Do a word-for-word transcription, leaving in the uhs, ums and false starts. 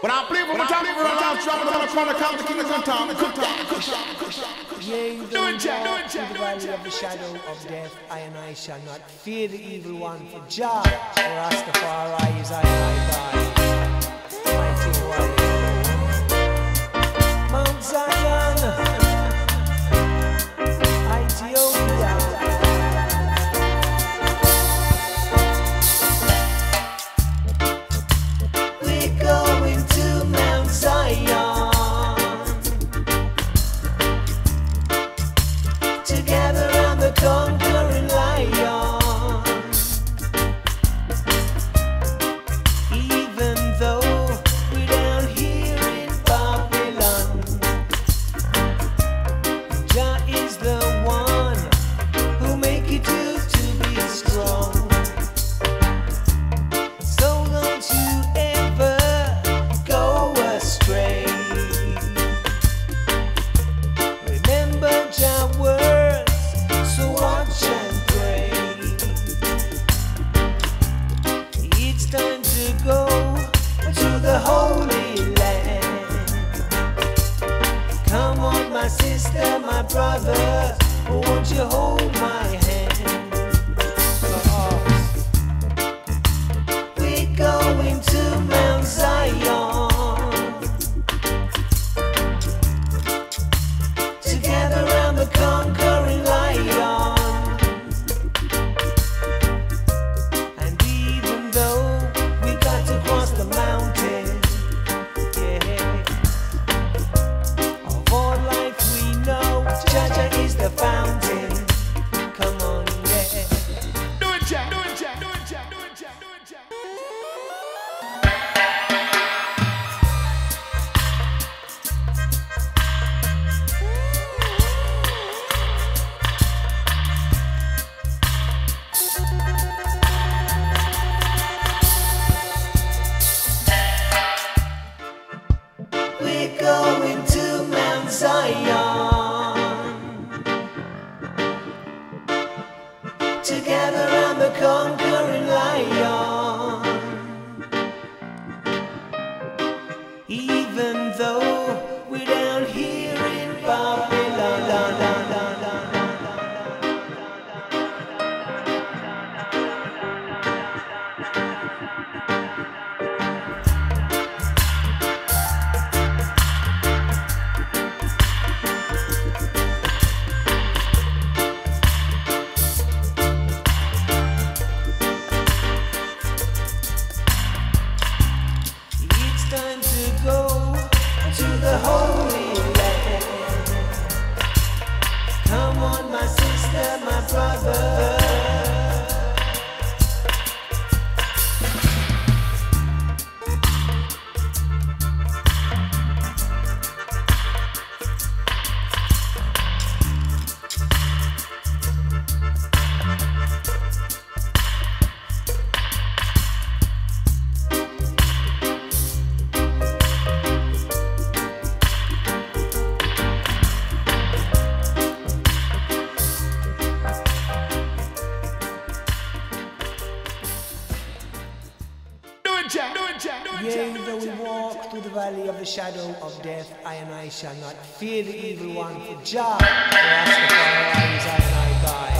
When I play for my time, I'm around trouble, I'm trying to count the king of town. Yeah, you don't walk through the valley of the shadow of death. I and I shall not fear the evil one, for Jah, for Rastafari is I my God. Mighty warrior, Mount Zion, Ethiopia. We're going to Mount Zion to gather round the conquering lion. Even though we're down here in Babylon, Jah is the one who make it do to be strong. So don't you ever go astray. Remember Jah words, so watch and pray. It's time to go to the Holy Land. Come on, my sister, my brother, won't you hold my hand? We're going to Mount Zion to gather round the conquering lion. And even though we got to cross the mountain, yeah, of all life we know, Jah Jah is the fountain. Come on, yeah. Do it, Jack, do it, Jack, do it, Jack, do it, Jack, do it, Jack. We're going to Mount Zion to gather round the conquering lion. Even though we're down here in Babylon. It's time to go to the Holy Land. Come on, my sister, my brother. Yea, though we walk through the valley of the shadow of death, I and I shall not fear the evil one, for Jah, for Rastafari is I and I God.